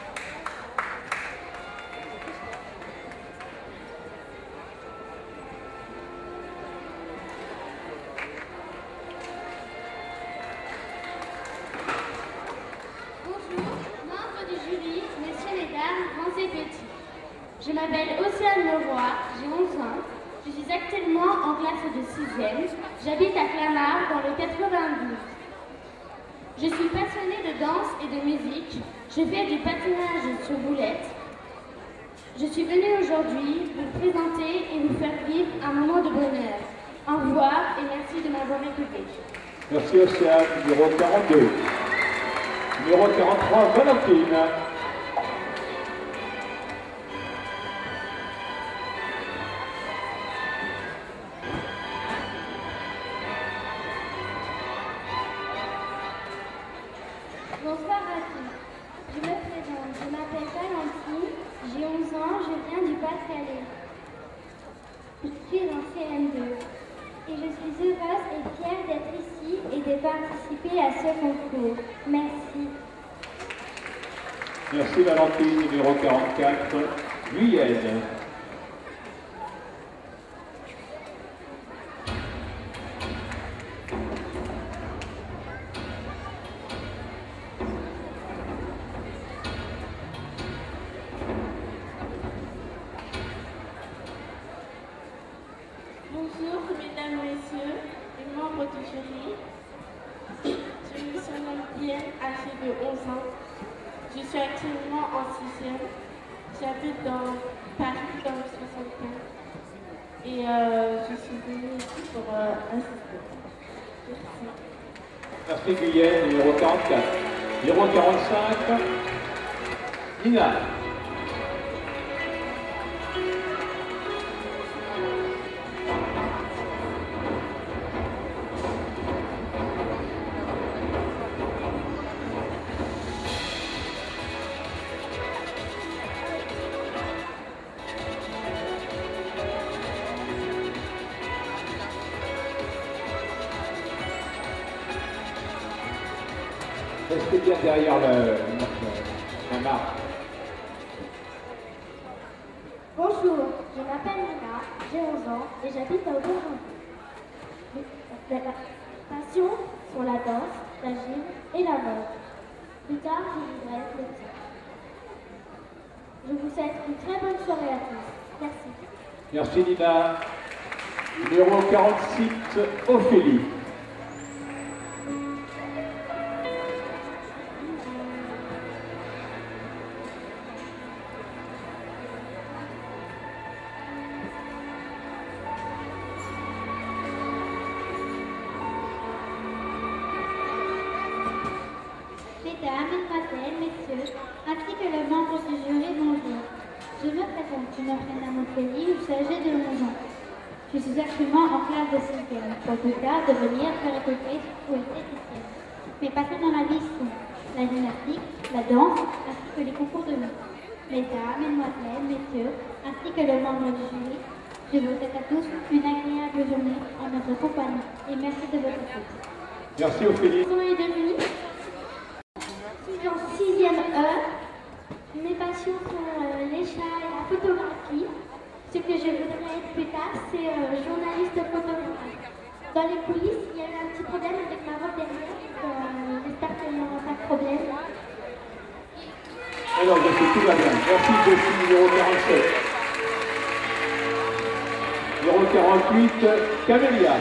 Bonjour, membres du jury, messieurs et dames, grands et petits. Je m'appelle Océane Leroy, j'ai onze ans. Je suis actuellement en classe de sixième. J'habite à Clamart dans le quatre-vingt-douze. Je suis passionnée de danse et de musique. Je fais du patinage sur roulette. Je suis venue aujourd'hui vous présenter et vous faire vivre un moment de bonheur. Au revoir et merci de m'avoir écouté. Merci Océane, numéro quarante-deux. Numéro quarante-trois, Valentine. Bonsoir à tous. Je me présente. Je m'appelle Valentine, j'ai onze ans, je viens du Pas-de-Calais. Je suis en C M deux et je suis heureuse et fière d'être ici et de participer à ce concours. Merci. Merci Valentine, numéro quarante-quatre, Guyenne. Bonjour mesdames, messieurs, les membres du jury. Je me surnomme Guyenne, âgée de onze ans. Je suis actuellement en sixième. J'habite dans Paris dans le soixante-quinze. Et euh, je suis venue ici pour euh, assister. Merci. Merci Guyenne, numéro quarante-quatre. Numéro quarante-cinq, Nina. Restez bien derrière le, la marque. Bonjour, je m'appelle Nina, j'ai onze ans et j'habite à Aubervilliers. Mes passions sont la danse, la gym et la mode. Plus tard, je voudrais être médecin. Je vous souhaite une très bonne soirée à tous. Merci. Merci Nina. Numéro quarante-six, Ophélie. Mesdames, Mesdemoiselles, Messieurs, ainsi que les membres du jury, bonjour. Je me présente, je m'appelle Montpellier, je suis âgée de onze ans. Je suis actuellement en classe de cinquième, pour plus tard devenir chorégraphe ou esthéticienne. Mes passions dans la vie sont la gymnastique, la danse, ainsi que les concours de musique. Mesdames, Mesdemoiselles, Messieurs, ainsi que les membres du jury, je vous souhaite à tous une agréable journée en notre compagnie et merci de votre écoute. Merci Ophélie. Comment est devenu? Je suis en sixième E. Mes passions sont euh, les chats et la photographie. Ce que je voudrais être plus tard, c'est euh, journaliste photographe. Dans les coulisses, il y a eu un petit problème avec ma robe derrière. Euh, J'espère qu'il n'y aura pas de problème. Alors, je sais, tout va bien. Merci, Jessie, numéro quarante-sept. numéro quarante-huit, Camélia.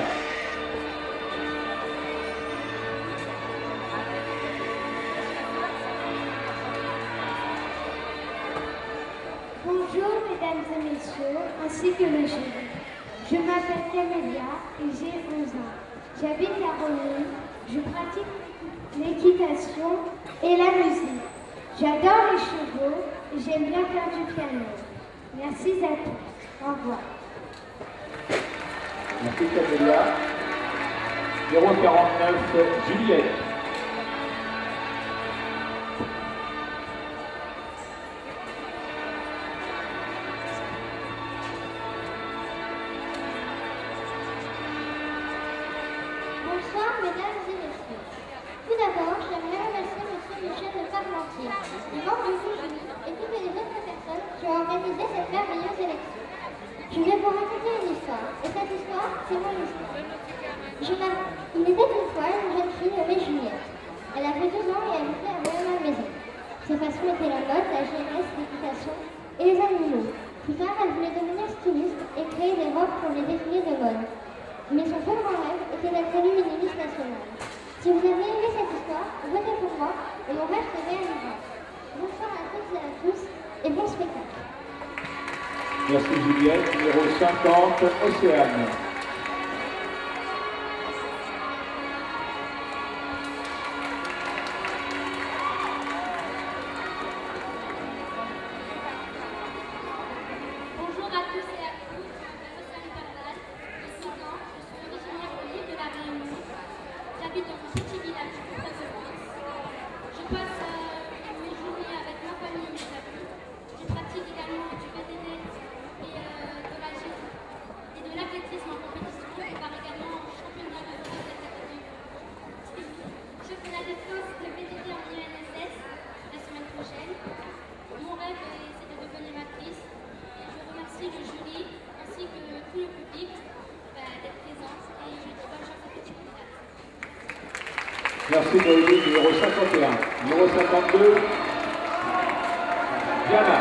Bonjour mesdames et messieurs, ainsi que le jury. Je m'appelle Camélia et j'ai onze ans. J'habite à Romilly, je pratique l'équitation et la musique. J'adore les chevaux et j'aime bien faire du piano. Merci à tous. Au revoir. Merci Camélia. numéro quarante-neuf, Juliette. Bonsoir mesdames et messieurs. Tout d'abord, j'aimerais remercier monsieur Michel de Parmentier, les membres du jury et toutes les autres personnes qui ont organisé cette merveilleuse élection. Je vais vous raconter une histoire, et cette histoire, c'est mon histoire. Je Il était une fois une jeune fille nommée Juliette. Elle avait deux ans et elle habitait à Moyen-Malmaison. Ses passions étaient la mode, la jeunesse, l'équitation et les animaux. Plus tard, elle voulait devenir styliste et créer des robes pour les défilés de mode. Mais son plus grand rêve était d'être élue une Miss nationale. Si vous avez aimé cette histoire, votez pour moi et mon rêve se réalisera. Bonsoir à toutes et à tous et bon spectacle. Merci Juliette. Numéro cinquante, Océane. Bonjour à tous et à toutes, je m'appelle Océane Bernal, j'ai six ans, je suis originaire de l'île de la Réunion. J'habite dans un petit village de Port-de-France. Je passe euh, mes journées avec ma famille et mes amis. Je pratique également du B D D et euh, de la gym et de l'athlétisme en compétition. Je pars également au championnat de France des catégories. Championnat de France de B D D en I N S S la semaine prochaine. Mon rêve, c'est de devenir actrice. Et je remercie le jury ainsi que tout le public bah, d'être présent. Et je dis bonne chance à toutes les candidates. Merci Noémie, numéro cinquante et un. Numéro cinquante-deux, Diana.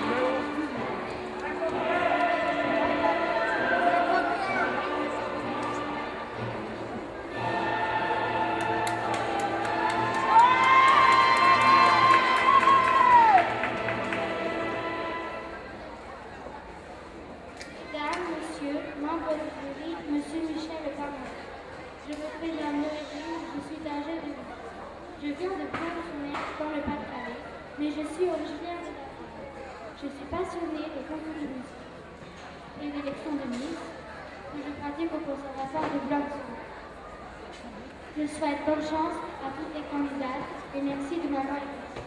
Mesdames, messieurs, membres du jury, monsieur Michel de Parmentier. Je me présente Noémie, je suis âgée de huit ans. Je viens de Pont-de-Fenêtre dans le Pas-de-Calais, mais je suis originaire de la France. Je suis passionnée de concours de musique et d'élection de Miss que je pratique au conservatoire de Blanc-sur. Je souhaite bonne chance à toutes les candidates et merci de m'avoir écouté.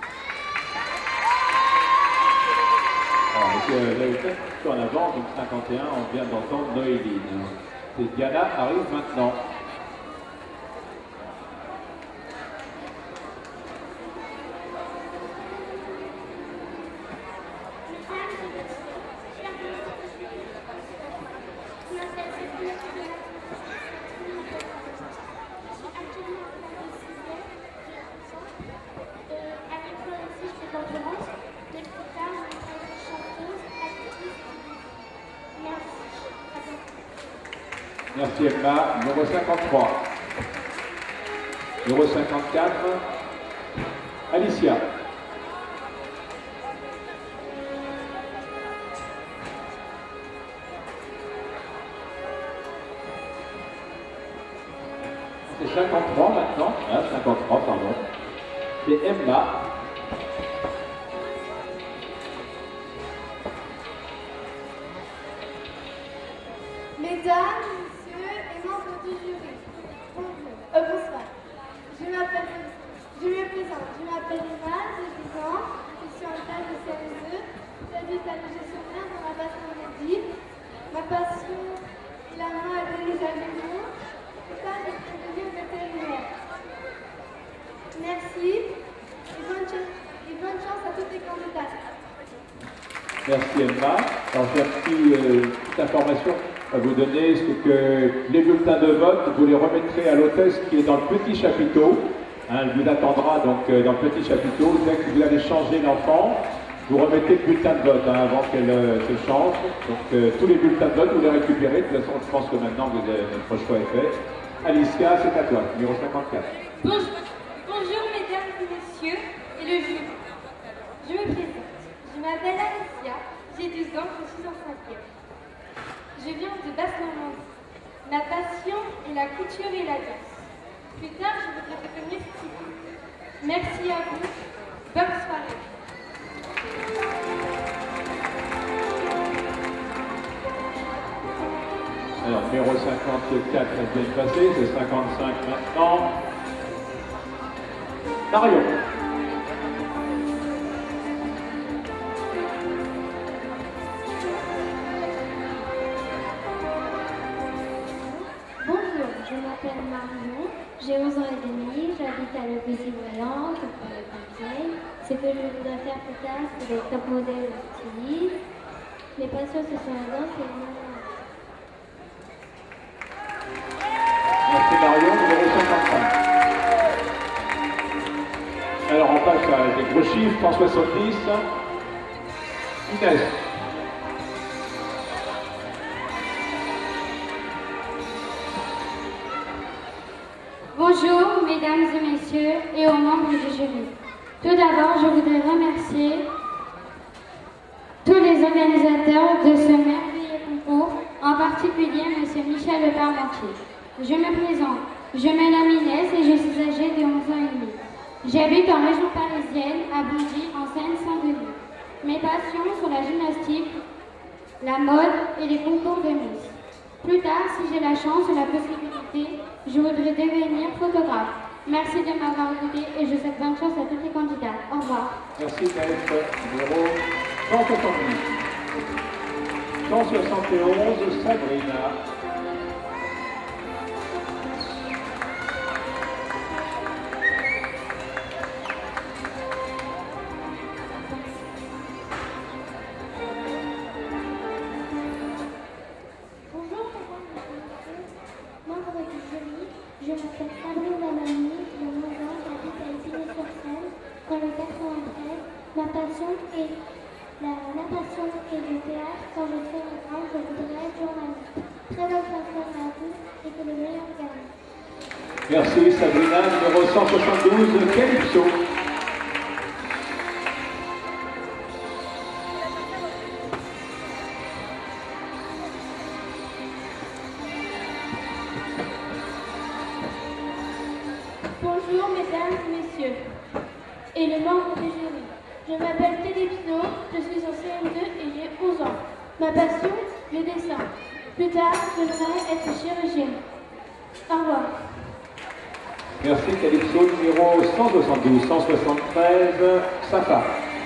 Alors, monsieur Léotin, sur en avant, donc cinquante et un, on vient d'entendre Noéline. Et Diana arrive maintenant. Merci Emma. Numéro cinquante-trois. Numéro cinquante-quatre, Alicia. C'est cinquante-trois maintenant. Ah, cinquante-trois, pardon. C'est Emma. Mesdames, messieurs et membres du jury, bonjour, euh, bonsoir. Je m'appelle, je me présente, je m'appelle Emma, j'ai dix ans, je suis en classe de C M deux, j'habite à Léger-sur-Mer dans la basse Normandie. Ma passion est la mode et les animaux, et ça, je suis devenue vétérinaire. Merci et bonne, chance, et bonne chance à toutes les candidates. Merci Emma. Alors j'ai repris euh, toute information à vous donner, c'est que les bulletins de vote, vous les remettrez à l'hôtesse qui est dans le petit chapiteau. Hein, elle vous attendra donc euh, dans le petit chapiteau. Dès que vous allez changer l'enfant, vous remettez le bulletin de vote hein, avant qu'elle euh, se change. Donc euh, tous les bulletins de vote, vous les récupérez. De toute façon, je pense que maintenant, vous avez, votre choix est fait. Alicia, c'est à toi, numéro cinquante-quatre. Bonjour, bonjour mesdames et messieurs et le jury. Je me présente. Je m'appelle Alicia, j'ai douze ans, je suis en cinquième. Je viens de Basse-Normandie. Ma passion est la couture et la danse. Plus tard, je voudrais devenir styliste. Merci à vous. Bonne soirée. Alors, numéro cinquante-quatre, elle vient de passer, c'est cinquante-cinq maintenant. Marion. Bonjour, je m'appelle Marion, j'ai onze ans et demi, j'habite à Le Plessis-Brillant, je prends le conseil. Ce que je voudrais faire plus tard, c'est des top modèles stylistes. Mes passions, ce sont la danse et le mouvement. Merci Marion, numéro cinquante-cinq. Alors on passe à des gros chiffres, cent soixante-dix. Inès. Bonjour, mesdames et messieurs, et aux membres du jury. Tout d'abord, je voudrais remercier tous les organisateurs de ce merveilleux concours, en particulier M. Michel Le Parmentier. Je me présente, je m'appelle Inès et je suis âgée de onze ans et demi. J'habite en région parisienne, à Bondy, en Seine-Saint-Denis. Mes passions sont la gymnastique, la mode et les concours de Miss. Plus tard, si j'ai la chance ou la possibilité, je voudrais devenir photographe. Merci de m'avoir écouté et je souhaite bonne chance à tous les candidats. Au revoir. Merci Inès. Numéro cent soixante-dix. cent soixante et onze, Sabrina. Je m'appelle Sabrina Mani, j'ai onze ans, j'habite à Épinay-sur-Seine, dans le quatre-vingt-treize. Ma passion est la natation et le théâtre. Quand je serai grande, je voudrais être journaliste. Très bonne soirée à vous et que le meilleur gagne. Merci Sabrina, numéro cent soixante-douze, Calypso. Bonjour mesdames et messieurs et les membres du jury. Je m'appelle Calypso, je suis en C M deux et j'ai onze ans. Ma passion, le dessin. Plus tard, je voudrais être chirurgienne. Au revoir. Merci Calypso, numéro cent soixante-douze, cent soixante-treize, Safa.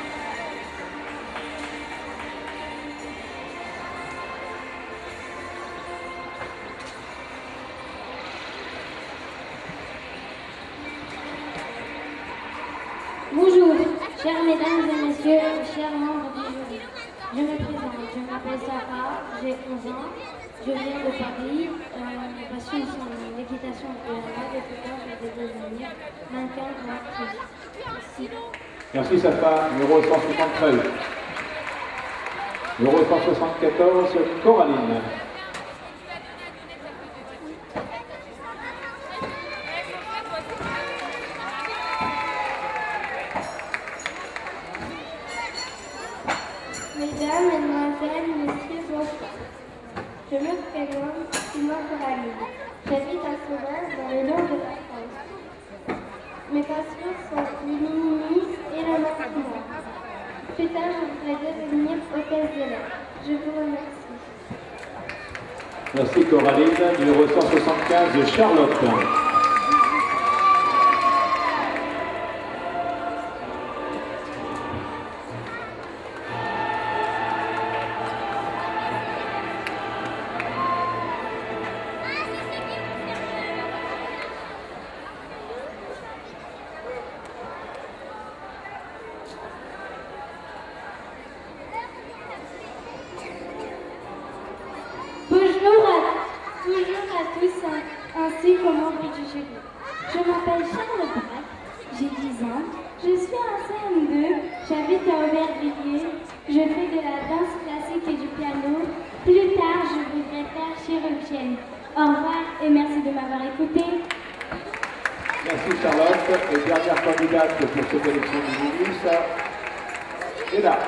Bonjour, chers mesdames et messieurs, chers membres du jury. Je me présente, je m'appelle Safa, j'ai onze ans, je viens de Paris. Euh, mes passions sont l'équitation et la mode et plus tard je vais devenir mannequin ou actrice. Merci. Merci Safa, numéro cent soixante-treize. Numéro cent soixante-quatorze, Coraline. Mesdames, Mesdemoiselles, Messieurs, bonsoir. Je me présente, je m'appelle Coraline. J'habite à Sauvage, dans le nord de la France. Mes passions sont les mini-miss et le maquillage. Plus tard, je voudrais devenir hôtesse de l'air. Je vous remercie. Merci Coraline, numéro cent soixante-quinze, Charlotte. Bonjour tous ainsi qu'aux membres du jury. Je m'appelle Charles Braque, j'ai dix ans, je suis en C M deux, j'habite à Aubervilliers, je fais de la danse classique et du piano. Plus tard, je voudrais faire chirurgienne. Au revoir et merci de m'avoir écouté. Merci Charlotte. Et dernière candidate pour cette élection du ministre est là.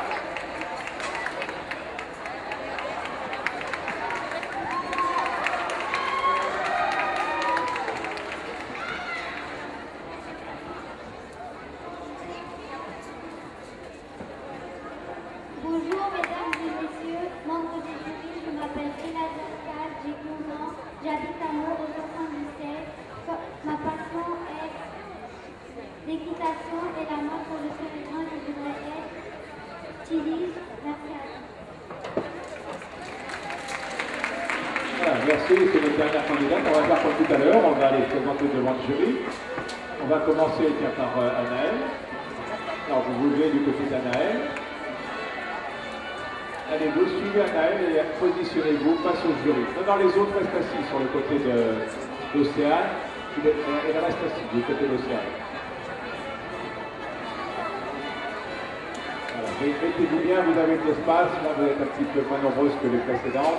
Bonjour mesdames et messieurs, membres du jury, je m'appelle Ella Zascal, j'ai douze ans, j'habite à Meaux au soixante-dix-sept. Ma passion est l'équitation et la mode pour le féminin, je voudrais être styliste. Merci à vous. Voilà, merci, c'est notre dernière candidate. On va faire comme tout à l'heure, on va aller présenter devant le jury. On va commencer tiens, par euh, Anaël. Alors vous vous levez du côté d'Anaël. Allez, vous suivez Anaël et positionnez-vous face au jury. Non, non, les autres restent assis sur le côté d'Océane. Elle reste assise du côté d'Océane. Voilà, mettez-vous bien, vous avez de l'espace. Là, vous êtes un petit peu moins nombreuses que les précédentes.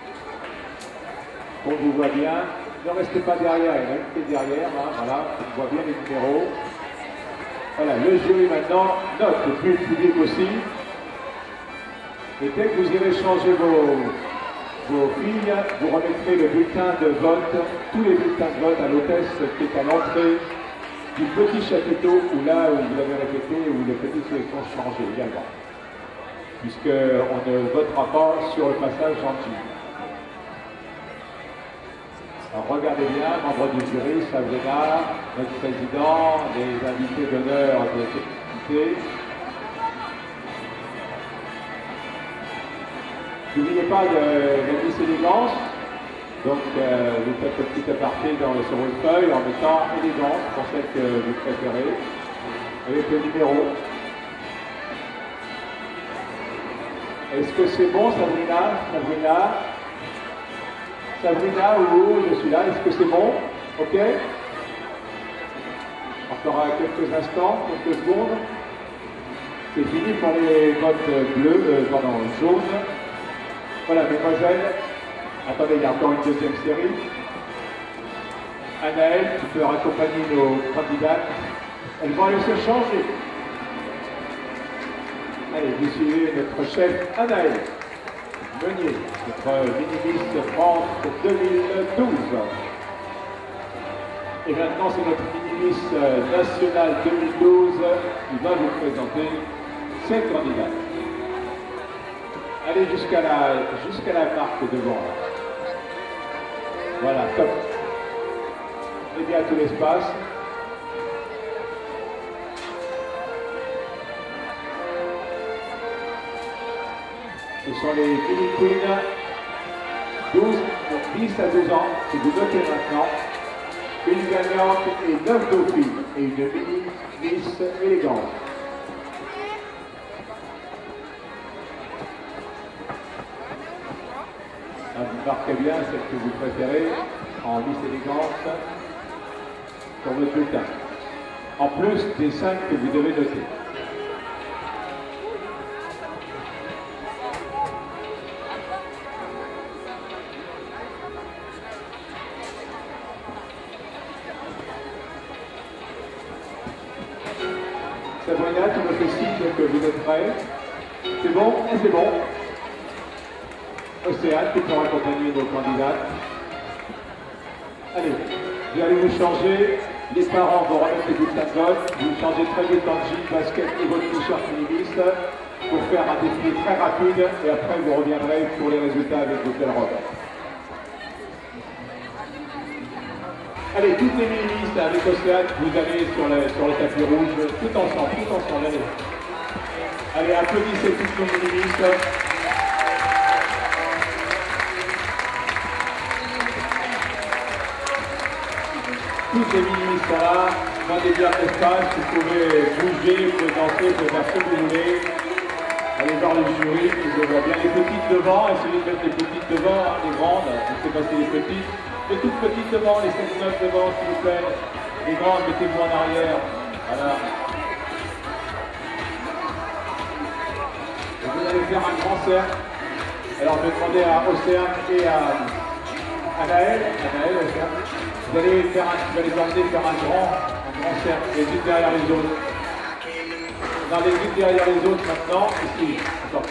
On vous voit bien. Ne restez pas derrière, il y en a une qui est derrière. Hein, voilà, on voit bien les numéros. Voilà, le jury maintenant note, et puis le public aussi. Et dès que vous irez changer vos, vos filles, vous remettrez le bulletin de vote, tous les bulletins de vote à l'hôtesse qui est à l'entrée du petit chapiteau où là où vous l'avez répété, où les petites sélections changées également. Puisqu'on ne votera pas sur le passage gentil. Alors regardez bien, membres du jury, Sabrina, notre président, les invités d'honneur de cette activité. N'oubliez pas de la Miss Élégance, donc euh, vous faites un petit aparté dans, sur une feuille en mettant Élégance pour celle que vous préférez, avec le numéro. Est-ce que c'est bon, Sabrina? Sabrina Sabrina, ou je suis là, est-ce que c'est bon? Ok? Encore quelques instants, quelques secondes. C'est fini pour les votes bleus, euh, pardon, jaunes. Voilà, mesdemoiselles, attendez, il y a encore une deuxième série. Anaël, tu peux raccompagner nos candidates. Elles vont aller se changer. Allez, vous suivez notre chef Anaël Meunier, notre mini-miss France deux mille douze. Et maintenant, c'est notre mini-miss nationale deux mille douze qui va vous présenter ses candidates. Allez jusqu'à la, jusqu'à la marque devant. Voilà, top. Et bien tout l'espace. Ce sont les mini queens, douze, dix à douze ans, que vous notez maintenant. Une gagnante et neuf dauphines et une mini miss élégante. Ah, vous marquez bien celle que vous préférez en miss élégante sur votre bulletin. En plus des cinq que vous devez noter. Sabrina, tu me fais signe que vous êtes prêts. C'est bon? Et c'est bon. Océane, tu peux accompagner nos candidates. Allez, vous allez vous changer. Les parents vont remettre les bulletins de vote. Vous changez très vite en jean, basket et votre t-shirt mini-miss pour faire un défilé très rapide. Et après, vous reviendrez pour les résultats avec vos belles robes. Allez, toutes les mini-miss avec Océane, vous allez sur le, sur le tapis rouge, tout ensemble, tout ensemble, allez. Allez, applaudissez toutes les mini-miss. Toutes les mini-miss sont là, demandez bien l'espace, vous pouvez bouger, vous pouvez danser, vous pouvez faire ce que vous voulez. Allez voir le jury, qui vous voit bien écouter. petites devant, essayez de mettre les petites devant, hein, les grandes, laissez passer les petites. Les toutes petites devant, les sept neuf devant, s'il vous plaît. Les grandes, mettez-vous en arrière. Voilà. Et vous allez faire un grand cercle. Alors, je vais demander à Océane et à, à Naël, à Naël, Océane. Vous allez, faire un, vous allez les emmener faire un grand, un grand cercle, les unes derrière les autres. Dans les unes derrière les autres maintenant, ici. Attends.